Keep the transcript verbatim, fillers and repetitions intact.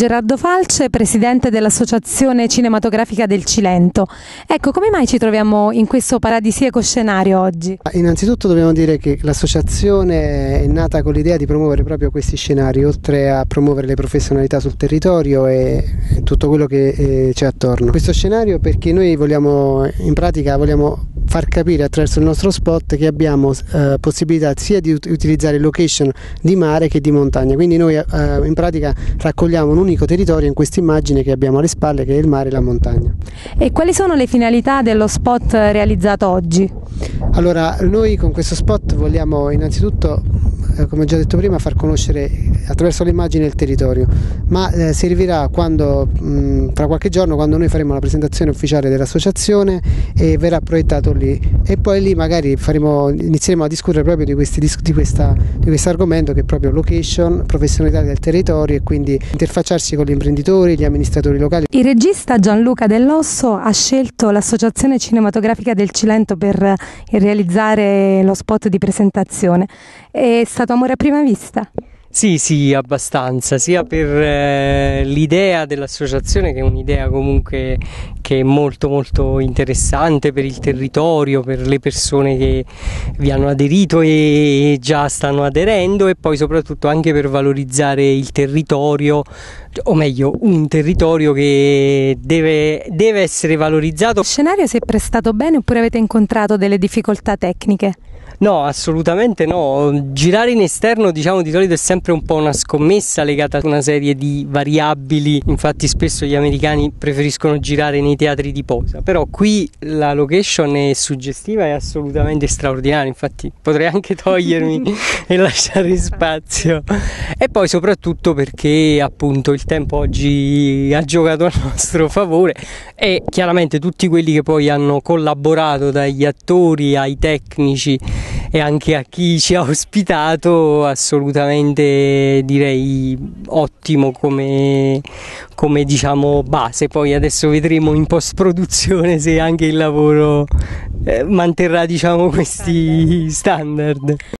Gerardo Falce, presidente dell'Associazione Cinematografica del Cilento. Ecco, come mai ci troviamo in questo paradisiaco scenario oggi? Innanzitutto dobbiamo dire che l'associazione è nata con l'idea di promuovere proprio questi scenari, oltre a promuovere le professionalità sul territorio e tutto quello che eh, c'è attorno. Questo scenario perché noi vogliamo, in pratica vogliamo far capire attraverso il nostro spot che abbiamo eh, possibilità sia di ut- utilizzare location di mare che di montagna, quindi noi eh, in pratica raccogliamo un unico territorio in questa immagine che abbiamo alle spalle, che è il mare e la montagna. E quali sono le finalità dello spot realizzato oggi? Allora, noi con questo spot vogliamo innanzitutto, eh, come ho già detto prima, far conoscere attraverso l'immagine il territorio, ma eh, servirà quando, mh, tra qualche giorno, quando noi faremo la presentazione ufficiale dell'associazione e verrà proiettato lì, e poi lì magari faremo, inizieremo a discutere proprio di, questi, di, questa, di questo argomento, che è proprio location, professionalità del territorio, e quindi interfacciarsi con gli imprenditori, gli amministratori locali. Il regista Gianluca Dell'Osso ha scelto l'Associazione Cinematografica del Cilento per realizzare lo spot di presentazione. È stato amore a prima vista? Sì, sì, abbastanza, sia per eh, l'idea dell'associazione, che è un'idea comunque che è molto molto interessante per il territorio, per le persone che vi hanno aderito e già stanno aderendo, e poi soprattutto anche per valorizzare il territorio, o meglio un territorio che deve, deve essere valorizzato. Il scenario si è prestato bene oppure avete incontrato delle difficoltà tecniche? No, assolutamente no. Girare in esterno, diciamo, di solito è sempre un po' una scommessa legata a una serie di variabili. Infatti spesso gli americani preferiscono girare nei teatri di posa, però qui la location è suggestiva e assolutamente straordinaria. Infatti potrei anche togliermi e lasciare spazio. E poi soprattutto perché appunto il tempo oggi ha giocato a nostro favore, e chiaramente tutti quelli che poi hanno collaborato, dagli attori ai tecnici e anche a chi ci ha ospitato, assolutamente direi ottimo come, come diciamo base. Poi adesso vedremo in post produzione se anche il lavoro eh, manterrà, diciamo, questi standard.